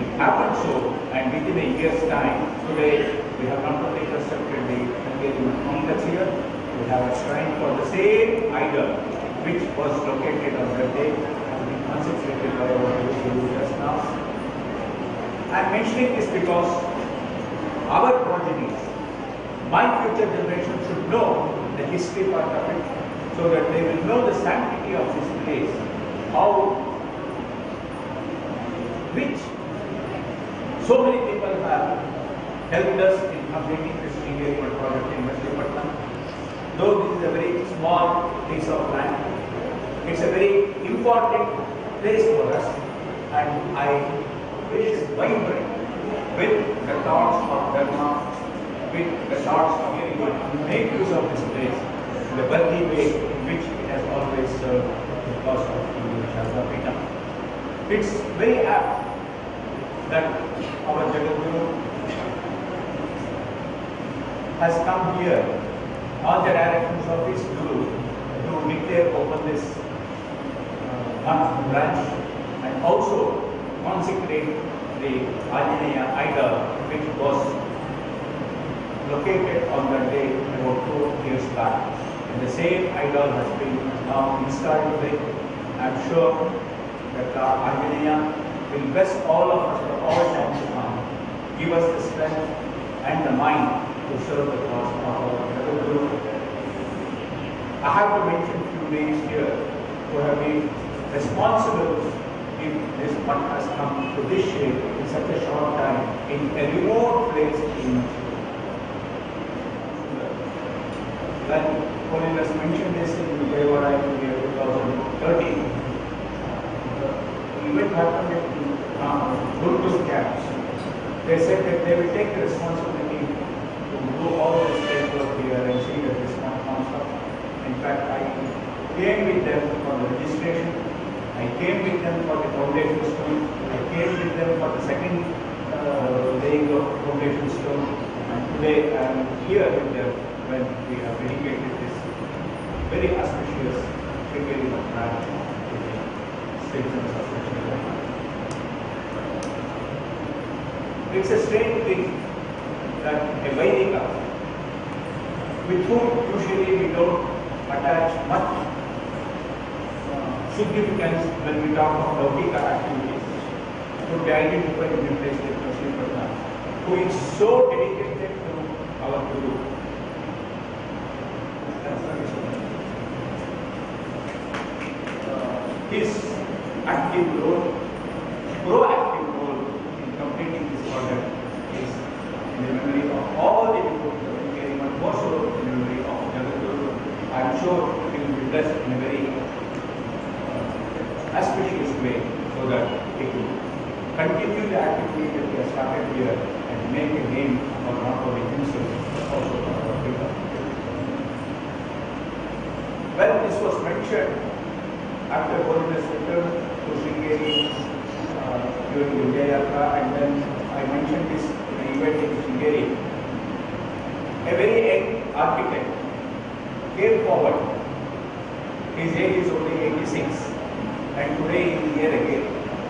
It happened so, and within a year's time, today we have not only constructed the Hungarian complex here, we have a shrine for the same idol which was located on that day, has been consecrated by our Guru just now. I am mentioning this because our progenies, my future generation should know the history part of it, so that they will know the sanctity of this place, how which so many people have helped us in completing this Sringeri project in Machilipatnam. Though this is a very small piece of land, it's a very important place for us, and I wish vibrant with the thoughts of Dharma, with the thoughts of everyone to make use of this place in the worthy way in which it has always served the cause of Hindu Shastra. It's very apt that our Jagadguru has come here on the directions of his Guru to declare open this branch and also consecrate the Anjaneya idol which was located on that day about 4 years back. And the same idol has been now installed today. I am sure that Anjaneya will bless all of us for all time to come, give us the strength and the mind to serve the cause of our Jagadguru. I have to mention few names here who have been responsible if this mutt has come to this shape in such a short time in a remote place in Machilipatnam. When Holiness mentioned this in Vijayawada in the year 2013, the event happened in Gurukul camps. They said that they will take the responsibility to do all this paperwork here and see that this comes up. In fact, I came with them for the registration, I came with them for the foundation stone, I came with them for the second laying of foundation stone, and today I am here with them when we have dedicated this very auspicious Sringeri branch to the citizens of Machilipatnam. It's a strange thing that a Vaidika, with whom usually we don't attach much significance when we talk of Laukika activities, could be identified in a place like Machilipatnam, who is so dedicated to our Guru. His active role, proactive role in completing this project is in the memory of all the devotees of Sringeri, but more so in the memory of Jagadguru. I am sure he will be blessed in a very auspicious way so that he will continue the activity that he has started here and make a name for not only himself but also for our people. When this was mentioned after Holiness returned to Sringeri during the Vijayatra, and then I mentioned this in an event in Sringeri, a very young architect came forward. His age is only 86, and today he is here again.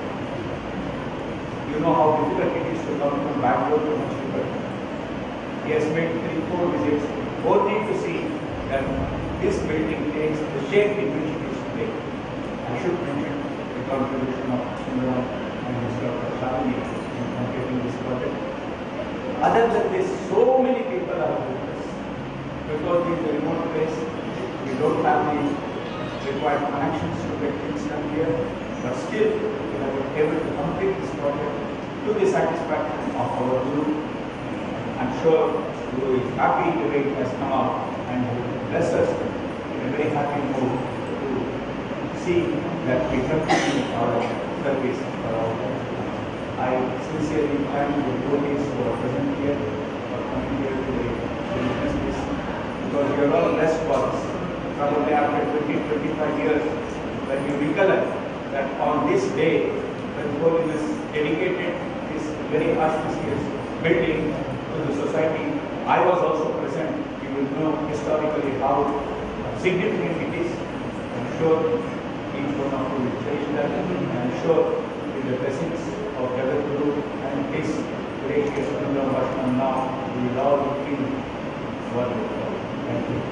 You know how difficult it is to come from Bangalore to Machilipatnam. He has made 3-4 visits only to see that this building takes the shape in which it is today. I should mention the contribution of Sundaram and his daughter Shalini in completing this project. Other than this, so many people are with us. Because it is a remote place, we don't have the required connections to get things done here, but still we have been able to complete this project to the satisfaction of our Guru. I am sure Guru is happy the way it has come out and will bless us in a very happy mood to see that we continue our service for our life. I sincerely thank the devotees who are present here for coming here today to witness this, because you are all blessed ones. Probably after 20-25 years, when you recollect that on this day, when Holiness dedicated this very auspicious building to the society, I was also present. You will know historically how significant it is. I am sure each one of you will cherish that. I am sure with the blessings of of Jagadguru and his gracious Varsham now we will all feel wonderful. Thank you.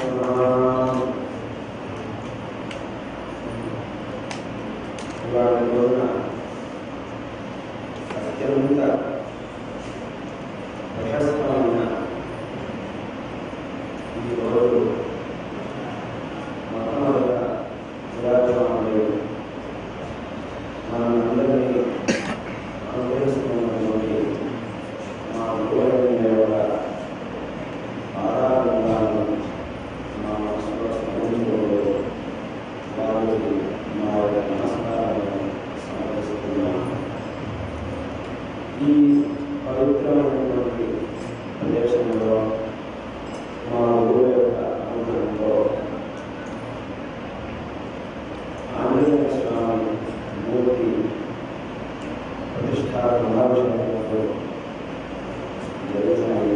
ఈ పవిత్రమైనటువంటి ప్రదేశంలో మా ఊరు యొక్క అనుగ్రహంలో ఆంజనేయ స్వామి మూర్తి ప్రతిష్టా పునరాభిషేకంలో జరిగినాయి.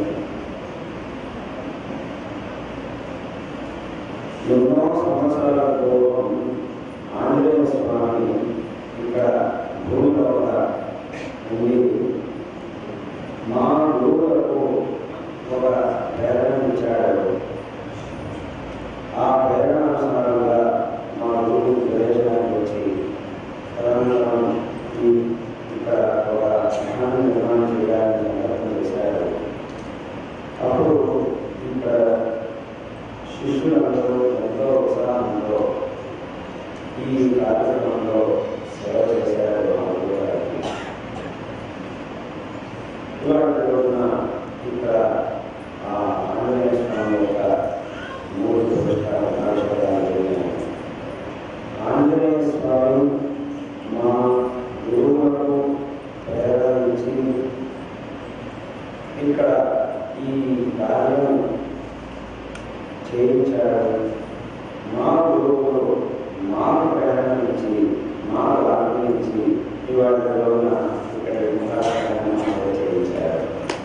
ఎన్నో సంవత్సరాల పూర్వం ఆంజనేయ స్వామి ఇక్కడ భూమిలో ఉండి మా గురువులకు ఒక ప్రేరణ ఇచ్చాడు. ఆ ప్రేరణానుసారంగా మా గురువు ప్రదేశానికి వచ్చి ఇక్కడ ఒక స్నానం నిర్మాణం చేయాలని ప్రయత్నం చేశారు. అప్పుడు ఇక్కడ శిష్యులందరూ ఎంతో ఉత్సాహంతో ఈ కార్యక్రమంలో సేవ చేశారు. మా గురువు గారికి ఇలాంటి రోజున ఇక్కడ ఆంజనేయ స్వామి యొక్క మూడు ప్రతిష్టాలు. ఆంజనేయ స్వామి మా గురువులకు ప్రేరణ ఇచ్చి ఇక్కడ ఈ కార్యం చేయించాడు. మా గురువులు మాకు ప్రేరణ ఇచ్చి మాకు ఆజ్ఞయించి ఇవాళ రోజున ఇక్కడ చేయించారు.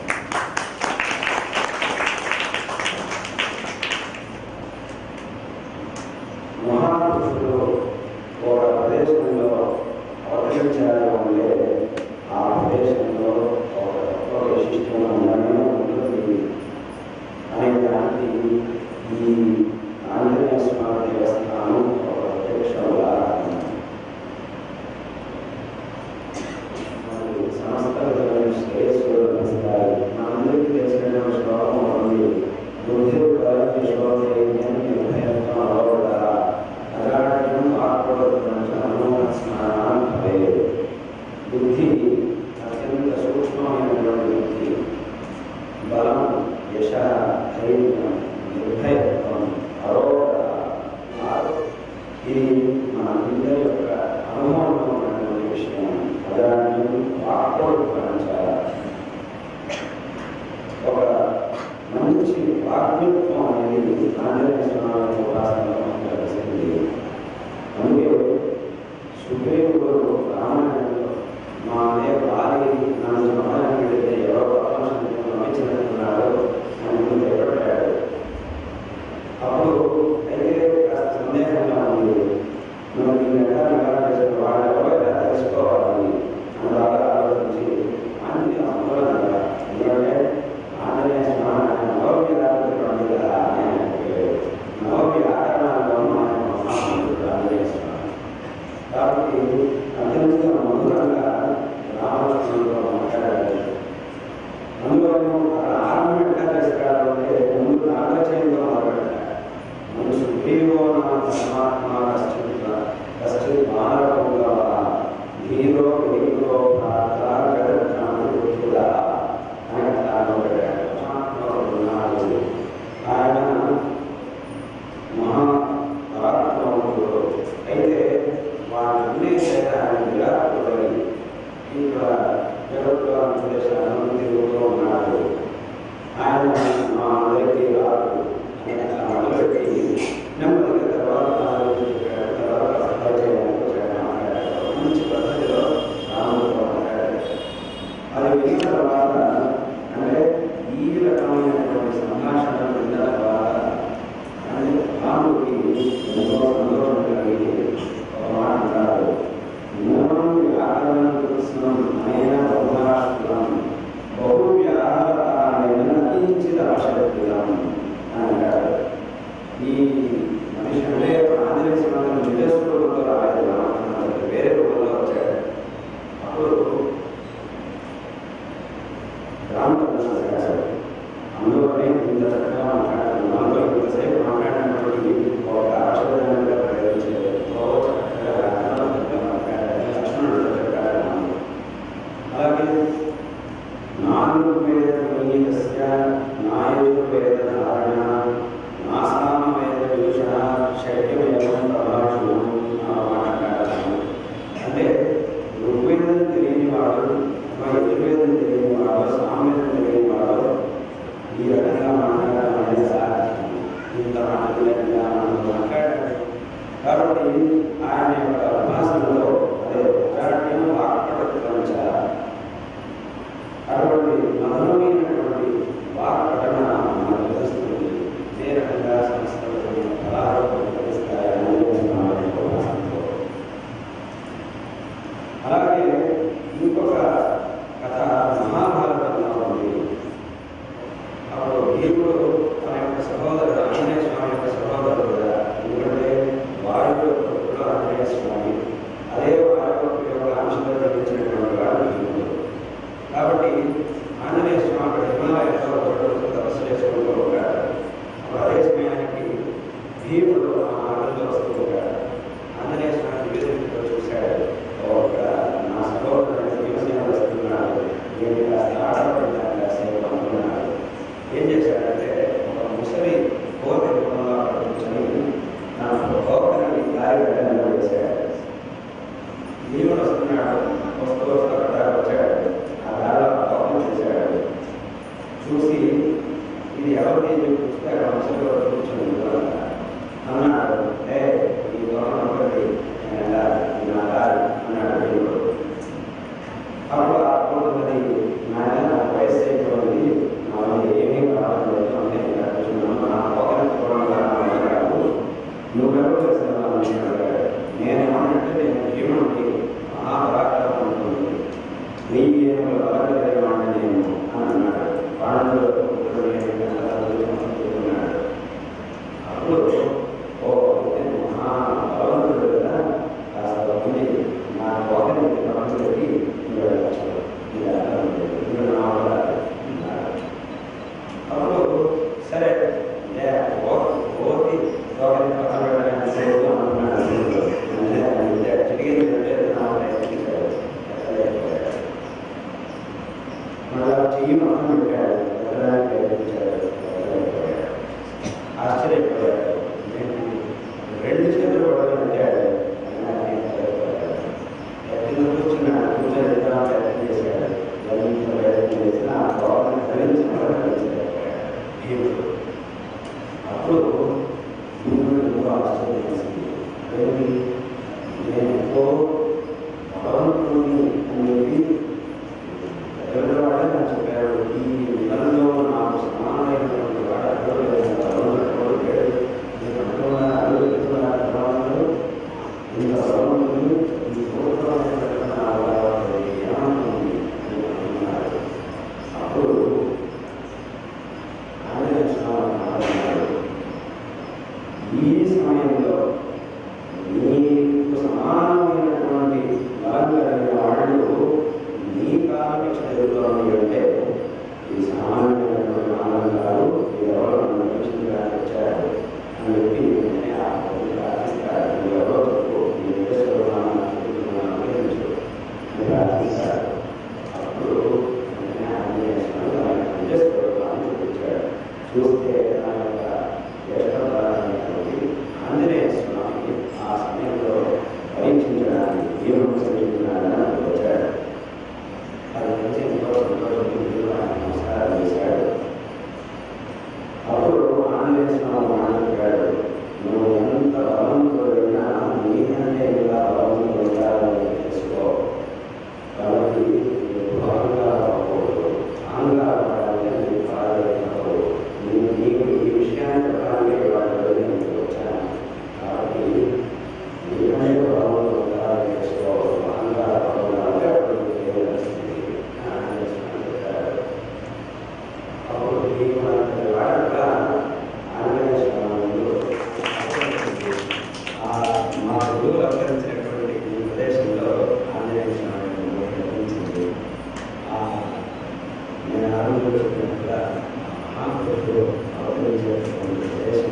మహాపురుషులు ఒక ప్రదేశంలో అవతరించారు అంటే ఆ ప్రదేశంలో ఒక విశిష్టమైన ఉండనే ఉంటుంది అనే దానికి ఈ ఆంజనేయ స్వామి దేవస్థానం ఒక ప్రత్యక్ష ఉదాహరణ. సంస్థలు శ్రేయస్సులు లభిస్తాయి. మనందరికీ తెలిసిన శ్లోకం ఉంది. బుద్ధి బుద్ధి అత్యంత సూక్ష్మమైనటువంటి బుద్ధి, బలం, యశ, ధైర్యం, నిర్భయత్వం, అరోగత, ఇది మన ఇద్దరి యొక్క అనుభవంలో ఉన్నటువంటి విషయం. అదాన్ని వాక్యోత్పరించాలి. ఒక మంచి వాగ్మిత్వం అనేది ఆంజనేయ స్వామి ఉపాసనలో తెలిసింది. అందుకే సుగ్రీవుడు రామాయణంలో మా భార్య నన్ను సమాధానం పెడితే ఎవరో నమ్మించినట్టున్నాడు అని భయపడ్డాడు. అప్పుడు అయితే కాస్త సందేహంగా ఉంది. మనం ఈ నిర్ధారణ చేసిన వాళ్ళు ఎవరో ఎలా తెలుసుకోవాలి అని బాగా ఆలోచించి అన్ని అనుకూలంగా, ఎందుకంటే ఆంజనేయ స్వామి ఆయన నవమి రాత్రి కదా ఆయన నవమి ఆచరణలోనూ ఆయన మహామంత్రుడు ఆంజనేయ స్వామి. కాబట్టి అత్యంత మధురంగా రామలక్ష్మణులతో మాట్లాడారు. అందులో అక్కడ ఆరంభం ఎట్లా తీసుకురావాలంటే ముందు నాగచయంతో మాట్లాడారు. ముందు సుగ్రీవో పరమాత్మ కశ్చిత్ మానవంగా ధీరో వేగో ప్రార్థ గడ్డా ఆయన స్థానం పెట్టాడు. పరమాత్మ ఆయన మహాత్మకుడు. అయితే వాళ్ళన్నీ ఆయన విరాటుడై ఇక్కడ జగత్తులో ప్రదేశాలను తిరుగుతూ ఉన్నాడు. ఆయన మా అందరికీ రాదు మొదలుపెట్టి నెమ్మదిగా తర్వాత మాట్లాడారు. మంచి పద్ధతిలో రాముడితో మాట్లాడారు. అది విన్న తర్వాత అంటే ఈ రకమైనటువంటి సంభాషణలు విన్న తర్వాత రాముడికి ఎంతో సంతోషం కలిగి ఒక మాట అంటారు. మూలం వ్యాకరణ విష్ణుం నయన బహుళాశ్రుతం బహువ్యాహారాయణ కించిత్ ఆశక్తిలం అని అంటారు. ఈ మనిషి అంటే ఆంజనేయ స్వామి నిజస్వరూపంలో రాలేదు, వేరే రూపంలో వచ్చాడు. అప్పుడు రామకృష్ణ గారు అందులోనే ఇంత చక్కగా మాట్లాడుతున్నాను, ఇంతసేపు మాట్లాడినప్పటికీ ఒక ఆశ్చర్యంగా ప్రయోగించలేదు. అలాగే నాలుగు వేద సంగీతస్య నాయుర్వేద ధారణ నాసామ వేద విదూషణ శక్యమేవం ప్రభాషణం మాట్లాడాలి. అంటే ఋగ్వేదం తెలియని వాడు, యజుర్వేదం తెలియని వాడు, సామవేదం తెలియని వాడు ఈ రకంగా మాట్లాడడం అనేది సాధ్యం. ఇంత మాట్లాడాడు కాబట్టి ఆయన యొక్క ఉపాసనలో అదే అరాఠ్యం వాక్పటత్వం చాలా అటువంటి మధురమైనటువంటి వాక్పటన మనకు తెలుస్తుంది. ఇదే రకంగా సంస్థలు కళారూపం తెలుస్తాయని ఉపాసనలో. అలాగే ఇంకొక కథ మహాభారతంలో ఉంది. అప్పుడు భీముడు తన యొక్క సహోదరుడు ఆంజనేయ స్వామి యొక్క సహోదరుడు కదా, ఎందుకంటే వారి యొక్క ఆంజనేయ స్వామి అదే వారి యొక్క అంశంలో లభించినటువంటి వాడు భీముడు. కాబట్టి ఆంజనేయ స్వామి హిమాలయంలో తపస్సు చేసుకుంటూ ఉంటాడు. అప్పుడు అదే సమయానికి భీముడు ఆ మార్గంలో వస్తూ ఉంటాడు. ఆంజనేయ స్వామి వివేదికలో చూశాడు, నా సహోదరుడు భీమసేన వస్తున్నాడు, నేను కాస్త ఆడపడ్డాను, కాసేపు అనుకున్నాడు. ఏం చేశాడంటే ఒక ముసలి కోట రూపంలో అక్కడ కూర్చొని నా కోపని దారి పెట్టడంలో వేశాడు. భీముడు వస్తున్నాడు, వస్తూ వస్తూ అక్కడ వచ్చాడు. ఆ దారిలో కోపం చేశాడు. చూసి ఇది ఎవరిని చూస్తే అక్కడ ముసలి కూర్చొని అన్నాడు, ఈ కోపం ఒకటి నా దారి అన్నాడు భీముడు. అప్పుడు ఆ కోటది నాయన నాకు వయసు అయిపోయింది, ఏమీ కావాలి నా కోపం కాదు, నువ్వెవరు చేస్తున్నావు నేనేమంటే నేను భీముడికి మహాపరాక్రమం ఉంటుంది, నీ ఏమో బలగలిగేవాడిని నేను అని అన్నాడు. వాళ్ళు అనుకున్నాడు. అప్పుడు మహాబలవంతుడు కదా, కాస్త ఉంది నా కోపం పెట్టి అప్పుడు సరే ఓటి తోకని పక్కన పెట్టడానికి మళ్ళా చెయ్యి పక్కన పెట్టాడు, ఆశ్చర్యపోయాడు. రెండు చేతులు పడగలిగాడు, ఎక్కడ కూర్చున్నాడు, కూర్చొని ప్రయత్నం చేశాడు. ప్రయత్నం చేసిన ఆ కోపాన్ని ధరించిన భీముడు. అప్పుడు భీముడు ఎంతో ఆశ్చర్యం చేసింది. నేను ఎంతో భగవంతుడిని అని చెప్పి ఎవరివాడే నాకు చెప్పారు, ఈ విధంలో నాకు సమానమైనటువంటి వాడు భగవంతుడు లేడు, ఇంత భగవంతుని ఈ అప్పుడు ఆంజనేయ స్వామి ఈ సమయంలో నీకు సమానమైనటువంటి బలం కలిగిన వాళ్ళు నీ కాలకి చదువుతోంది అంటే ఈ సమానమైనటువంటి ఆనందాలు ఎవరో నడిపించడానికి వచ్చారు అని చెప్పి ఎవరో ప్రార్థించారు. అప్పుడు ఆంజనేయ స్వామి చూపించాడు. చూస్తే నా యొక్క జ్యేష్ఠమైనటువంటి ఆంజనేయ స్వామి ఆ సమయంలో పరీక్షించడానికి భీముడు సమీపించడానికి వచ్చాడు. అది వచ్చి ఎంతో సంతోషంగా నమస్కారం చేశాడు. అప్పుడు ఆంజనేయ స్వామి మాట్లాడాడు, నువ్వు ఎంత బలవంతుడైనా నీకంటే ఇంకా బలవంతుడు ఉంటారని తెలుసుకో. కాబట్టి భాగంగా ఆంగ్లా నీకు వాడక ఆంజనేయ స్వామి మా గురువులు అవతరించినటువంటి ఈ ప్రదేశంలో ఆంజనేయ స్వామి లభించింది. నేను ఆరంభంలో చెప్పినట్టుగా మహాపురుషుడు అవతరించినటువంటి ప్రదేశం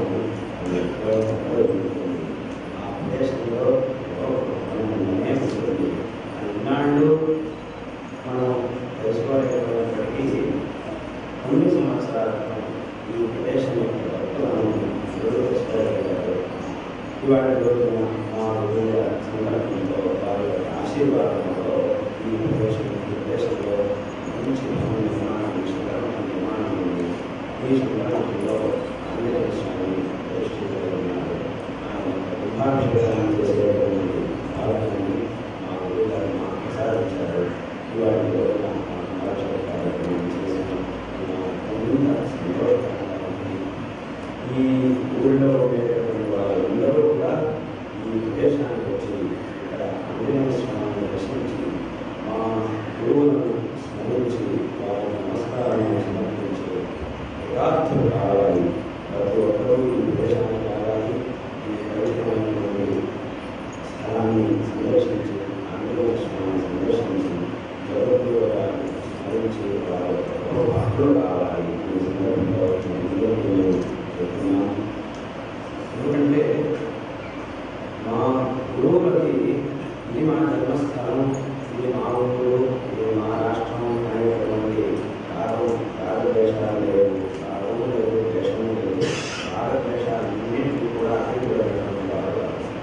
ఆ ప్రదేశంలో ఉంటుంది. ఈనాడు మనం తెలుసుకోలేకపోయినప్పటికీ కొన్ని సంవత్సరాల ఈ ప్రదేశం యొక్క భక్తులను తెలుసుకోగలిగారు. ఇవాళ రోజున మా గురువుల సందర్భంలో వారి యొక్క ఆశీర్వాదంలో ఈ ప్రదేశంలో మంచి నిర్మాణం ఉంది. ఈ సందర్భంలో ఆంజనేయ స్వామి ప్రతిష్ఠితున్నారు. ఆయన కుంభాభిషేకాన్ని చేసేటువంటి భారతాన్ని మా గురువు గారు మాకు ప్రసాదించారు. ఇవాళ రోజున కుంభాభిషేక కార్యక్రమం చేసిన కొంత సంతోషకరంగా ఉంది. ఈ ఊళ్ళో ఉండేటటువంటి వాళ్ళందరూ కూడా ఈ ప్రదేశానికి వచ్చి ఇక్కడ ఆంజనేయ స్వామిని దర్శించి మా గురువులను స్మరించి వారి నమస్కారాన్ని సమర్పించి యథార్థులు కావాలి. ప్రతి ఒక్కరూ ఈ ప్రదేశానికి రావాలి. ఈ పవిత్రమైనటువంటి స్థలాన్ని సందర్శించి ఆంజనేయ స్వామిని సందర్శించి జగద్గురువులను స్మరించి వారి భక్తులు కావాలి. ఈ సందర్భంలో నేను చెప్తున్నాను. ఎందుకంటే మా గురువులకి ఇది మా జన్మస్థలం, ఇది మా ఊరు, ఇది మా రాష్ట్రం అనేటువంటి భారతదేశాలు లేవు, రాగము లేదు, దేశము లేదు. భారతదేశాలన్నింటినీ కూడా అభివృద్ధి వారు.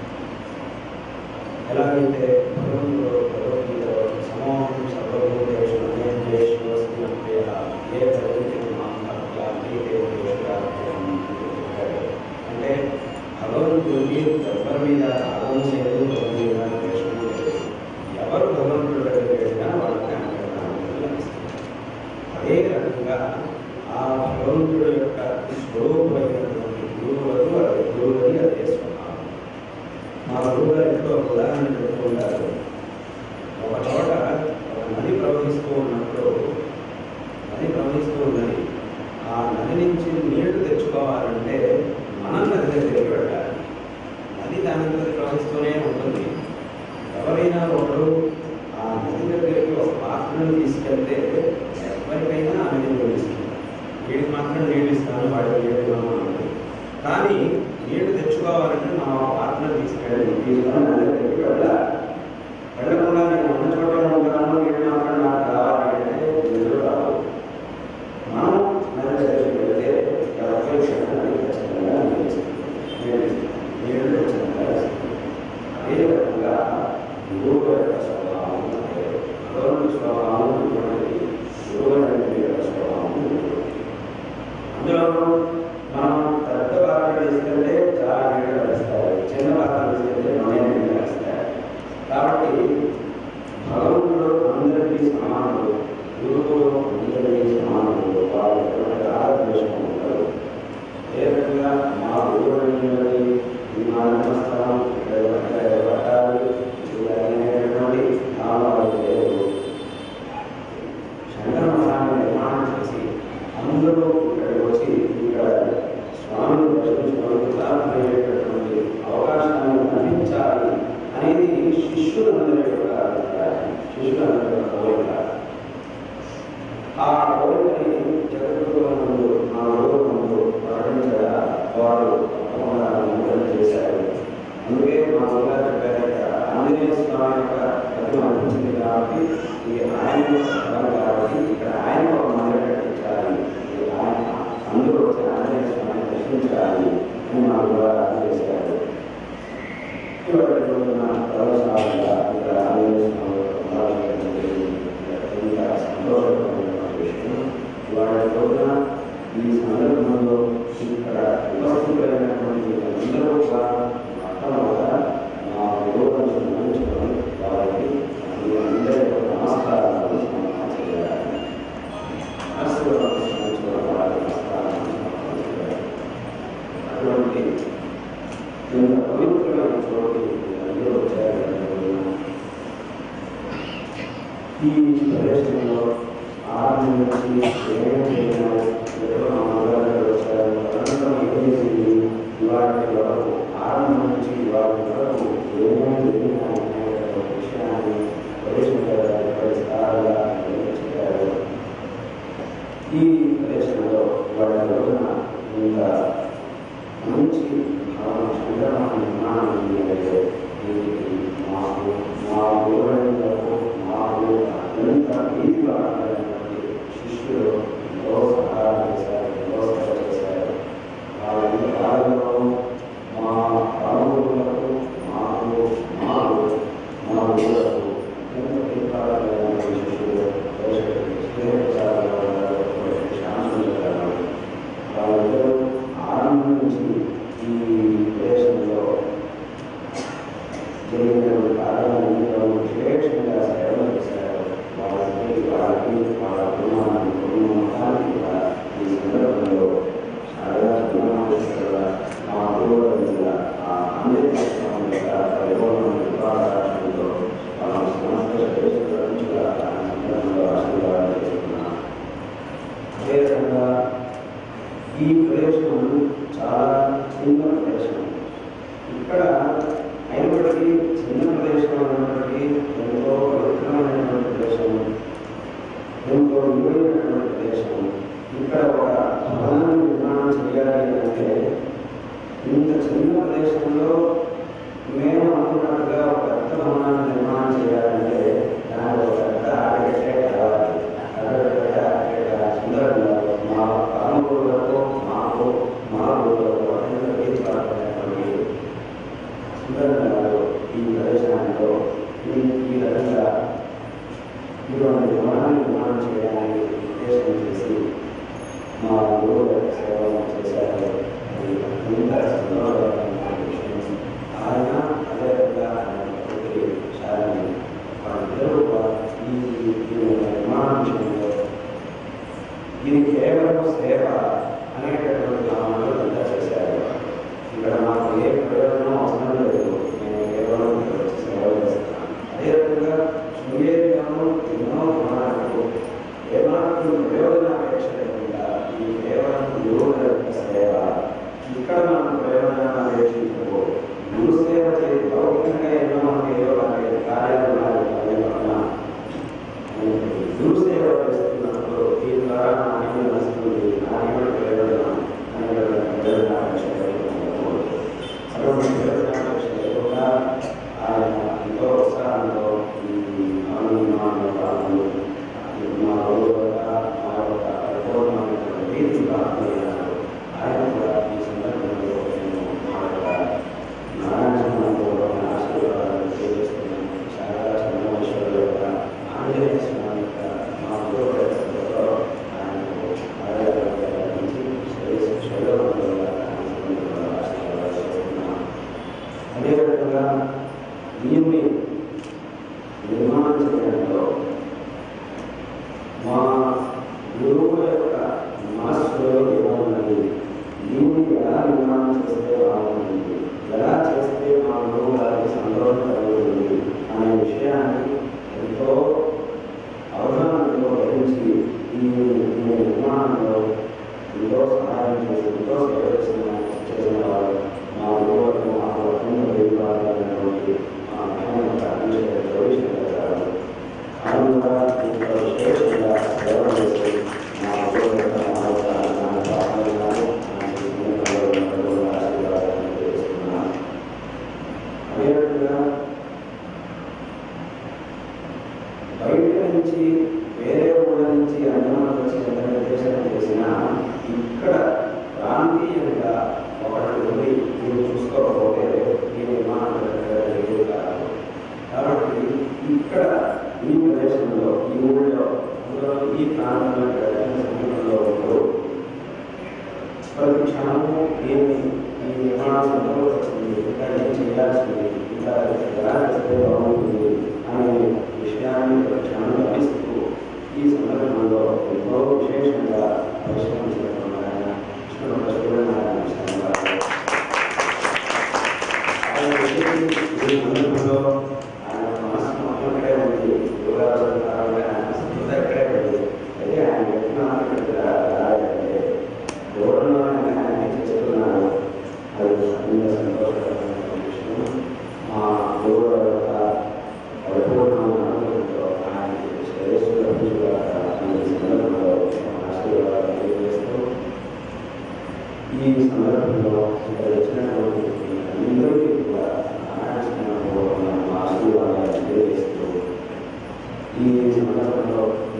ఎలాగైతే భగవద్గీతలో సమూహం సర్వభూతేషు అన్యేషు వస్తున్నట్టే ఏ ప్రకృతి అంటే భగవంతుడికి ఎవరి మీద రాగము లేదు, ఎవరి మీద ద్వేషము లేదు. ఎవరు భగవంతుడు వెళ్ళినా వాళ్ళకి ఆనందం లభిస్తుంది. అదే రకంగా ఆ భగవంతుడి యొక్క స్వరూపమైనటువంటి గురువులది అదే స్వభావం. మా గురువుల యొక్క ఉదాహరణ చెప్పుకుంటారు. ఒక చోట ఒక నది ప్రవహిస్తూ ఉన్నప్పుడు ఉన్నది. ఆ నది నుంచి నీళ్లు తెచ్చుకోవాలంటే మనం నది దగ్గరికి వెళ్ళాలి. నది దాని ప్రవహిస్తూనే ఉంటుంది. ఎవరైనా ఒకరు ఆ నది దగ్గరికి ఒక పాత్రను తీసుకెళ్తే ఎవరికైనా ఆమె నీళ్ళు ఇస్తుంది. వీడికి మాత్రం నీళ్ళు ఇస్తాను, వాడికి నీళ్ళు అన్నది. కానీ నీళ్లు తెచ్చుకోవాలంటే మనం ఆ పాత్రను తీసుకెళ్ళి నది దగ్గరికి వెళ్ళాలి. వెళ్ళకుండా నేను ఉన్న చోట ఉంటాను, నీళ్ళు మాత్రం నాకు కావాలంటే నీళ్ళు రావు. మనం నది దగ్గరికి వెళ్తే ఎవరి క్షణాన్ని ఖచ్చితంగా నీళ్ళు ఖచ్చితంగా ఇస్తుంది. అదే రకంగా గురువు యొక్క స్వభావం భగవంతుడి స్వభావం ఉంటుంది, గురువు యొక్క స్వభావం ఉంటుంది. అందులో మనం పెద్ద పాత్ర తీసుకెళ్తే చాలా నీళ్ళు వేస్తారు, చిన్న పాత్ర తీసుకెళ్తే నూనె నీళ్ళు వేస్తారు. కాబట్టి భగవంతుడు అందరికీ సమానుడు, గురువులు అందరికీ సమానుడు. వాళ్ళు ఆరాధన ఉంటారు. ఏ రకంగా మా గురువులైనది ఈ మా జన్మస్థలం ఇక్కడ పట్టాలి అనేటువంటి భావాలు లేవు. శంకర మఠాన్ని నిర్మాణం చేసి అందరూ ఇక్కడికి వచ్చి ఇక్కడ స్వామిని దర్శించుకోవడానికి సాధ్యమయ్యేటటువంటి అవకాశాన్ని అందించాలి అనేది శిష్యులందరి యొక్క అభిప్రాయం, శిష్యులందరి యొక్క కోరిక. ఆ కోరికని జగద్గురువులందు మా గురువులందు ప్రకటించగా వారు తప్పకుండా ముందర చేశారు. అందుకే మా గురుగారు చెప్పారు, ఆంజనేయ స్వామి యొక్క ప్రతిమ అనిపించింది కాబట్టి ఇది ఆయన స్థలం కాబట్టి ఇక్కడ ఆయన ఒక మందిరం కట్టించాలి, ఆయన అందరూ వచ్చి ఆంజనేయ స్వామిని దర్శించాలి అని మా గురుగారు చేశారు. ఇవాళ రోజున ప్రదర్శనగా ఇక్కడ ఆంజనేయ స్వామి ఇంకా సంతోషకరమైన విషయం. ఇవాళ రోజున ఈ సందర్భంలో ఇక్కడ ఉపస్థితులైనటువంటి అందరూ కూడా మొట్టమొదట మా గురువులను స్మరించుకొని వారికి అందరి యొక్క నమస్కారాలను సమర్పణ చేయాలి. స్మరించుకోవడం వారి నమస్కారాలను సమర్పణ చేయాలి. అటువంటి ఇంత పవిత్రమైన చోటు అందరూ వచ్చారు. ఈ ప్రదేశంలో ఆరు నుంచి 7 నిర్వహణ ప్రదేశంలో వాళ్ళ రోజున ఇంత మంచి భావన సంగ్రహణ నిర్మాణం ఉంది అంటే దీనికి మా గురువులకు మాకు అత్యంత వీధిగా ఆడైనటువంటి శిష్యులు ఎంతో సహాయం చేశారు, ఎంతో సేవ చేశారు. వాళ్ళ కాలంలో మా పాల్గొలకు మాకు మా గురువులకు అత్యంత దీపాలైనటువంటి శిష్యులు వాళ్ళందరూ ఆరంభం నుంచి ఈ దేశంలో జరిగిన కార్యాలన్నింటిలో విశేషంగా సేవలు చేశారు. వాళ్ళకి వాళ్ళ కుటుంబానికి కూడా ఈ సందర్భంలో చాలా సందర్భంగా మా గురువుల మీద ఆ ఆంధ్రప్రదేశ్లో విభాగంలో వాళ్ళ సమస్త సందర్భంలో ఆశీర్వాదం చేస్తున్నాను. అదేవిధంగా ఈ ప్రదేశం చాలా చిన్న ప్రదేశం. ఇక్కడ అయినప్పటికీ చిన్న ప్రదేశం అయినప్పటికీ ఎంతో పవిత్రమైనటువంటి ప్రదేశం, ఎంతో విలువైనటువంటి ప్రదేశం. ఇక్కడ ఒక భవనాన్ని నిర్మాణం చేయాలి అంటే ఇంత చిన్న ప్రదేశంలో మేము అనుకున్నట్టుగా ఒక పెద్ద భవనాన్ని నిర్మాణం చేయాలంటే దానికి ఒక పెద్ద ఆర్కిటెక్ట్ కావాలి. సందర్భంగా మా పాలకులకు మాకు మా ఊళ్ళకు అత్యంత ప్రీతిపాత్రమైనటువంటి సుందరంగా ఈ ప్రదేశాల్లో ఈ విధంగా ఇటువంటి భవనాన్ని నిర్మాణం చేయడానికి ఉద్దేశం చేసి మా గురువు సేవలు చేశారు. అత్యంత సంతోషకరమైన విషయం. ఆయన అదేవిధంగా ఆయన ప్రకృతి శాలని వాళ్ళిద్దరూ ఈ నిర్మాణ విషయంలో ఇది కేవలం సేవ అనేటటువంటి భావనలు అంతా చేశారు. ఇక్కడ మాకు ఏ ప్రయోజనం అవసరం లేదు, నేను కేవలం సేవ చేస్తాను. అదేవిధంగా శృంగేరిలోనూ ఎన్నో భవనాలకు ఏమాత్రం ప్రయోజనాపేక్ష లేకుండా ఈ కేవలం గురువుల యొక్క సేవ. ఇక్కడ మనం ప్రయోజనాన్ని అపేక్షించకు గురు సేవ చేసి లౌకికంగా ఎన్నో మంది ఏదో కార్యాలు గురు సేవ చేస్తున్నప్పుడు దీని ద్వారా నాణ్యం వస్తుంది, నాణ్యమైన ప్రయోజనం అనేటువంటి ప్రయోజనాపేక్ష లేకుండా ఆయన ఎంతో ఉత్సాహంలో ఈ నిర్మాణంలో పాల్గొని మా రోజుగా మా యొక్క పరిపూర్ణమైనటువంటి రీతి పాల్గొన్నారు. ఆయన కూడా ఈ సందర్భంలో నేను మా యొక్క నారాయణ ఆశీర్వాదాలు తెలియజేస్తున్నాను. చాలా చంద్రమేశ్వరుడు యొక్క ఆంజనేయ స్వామి యొక్క మా గురువు యొక్క ఆయనకు ఆరోగ్యాల నుంచి ఆశీర్వాదాలు చేస్తున్నాను. అదేవిధంగా దీన్ని నిర్మాణం చేయడంలో మా గురువు యొక్క మనస్సులో ఏమన్నది, దీన్ని ఎలా నిర్మాణం చేస్తే బాగుంటుంది, ఎలా చేస్తే మా గురువు గారికి సంతోషం కలుగుతుంది అనే విషయాన్ని ఎంతో అవగాహనతో గ్రహించి ఈ నిర్మాణంలో ఎంతో సహాయం చేసి ఎంతో సేవ చేసిన వారు మా గురువులకు మాకు అత్యంత ప్రియమైనటువంటి మా రవిశంకర్ గారు. ఆయన కూడా ఇంట్లో విశేషంగా సేవ చేసి మా గురువు యొక్క ఆశీర్వాదాలను తెలియజేస్తున్నాను. అదేవిధంగా బయట నుంచి వేరే ఊళ్ళ నుంచి అన్యమంది వచ్చి నిర్దేశం చేసిన ఇక్కడ ప్రాంతీయంగా ఒకటి ఉండి మీరు చూసుకోకపోతే ఈ నిర్మాణం లేదు కాదు. కాబట్టి ఇక్కడ ఈ ప్రదేశంలో ఈ ఊళ్ళో ఈ ప్రాంతంలో సమీపంలో ఉంటూ ప్రతి క్షణము దీన్ని ఈ నిర్మాణం సంతోషిస్తుంది, ఇంకా ఏం చేయాల్సింది, ఇంకా ఎలా చేస్తే బాగుంటుంది అనే విషయాన్ని ప్రతి క్షణం గమనిస్తూ ఈ సందర్భంలో ఎంతో విశేషంగా పరిశ్రమించినటువంటి ఆయన సూర్యనారాయణ శర్మ గారు. ఈ సందర్భంలో ఆయన మనస్సు మొత్తం ఇక్కడే ఉంది, యోగాలు ఆయన సంస్కృతి ఇక్కడే ఉంది. అయితే ఆయన వ్యక్తిగత రాదంటే దూరంలో ఆయన చేస్తున్నాడు. అది అత్యంత సంతోషకరమైన విషయం. మా గురువుల యొక్క పరిపూర్ణమైన అనుభవంతో ఆయన శ్రేయస్సు లభించుగా ఈ సందర్భంలో ఆశీర్వాదాలు ఈ సందర్భంలో ఇక్కడ వచ్చినటువంటి అందరికీ కూడా ఆశీర్వాదాలు తెలియజేస్తూ ఈ సందర్భంలో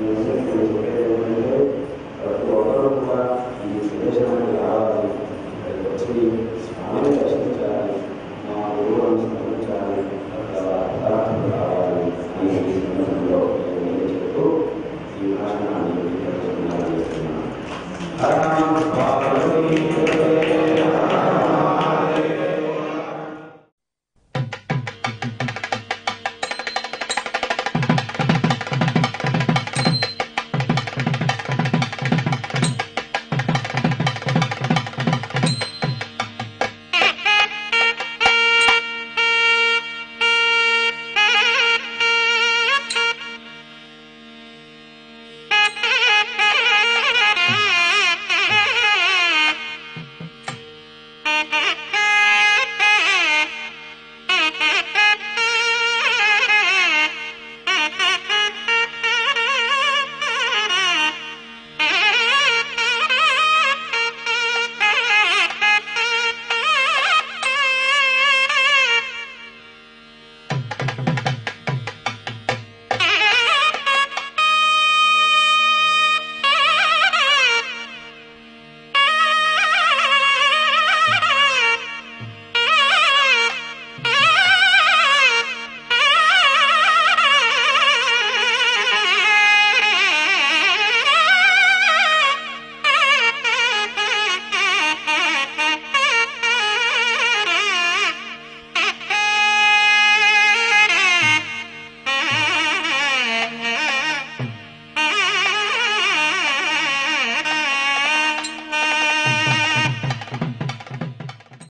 ప్రతి ఒక్కరూ కూడా ఈ ప్రదేశానికి రావాలి, ఇక్కడికి వచ్చి స్వామిని దర్శించాలి, మా గురువులను స్మరించాలి, పదార్థం కావాలి అని ఈ సందర్భంలో నేను చెప్తూ ఈ భాషణాన్ని చేస్తున్నాను.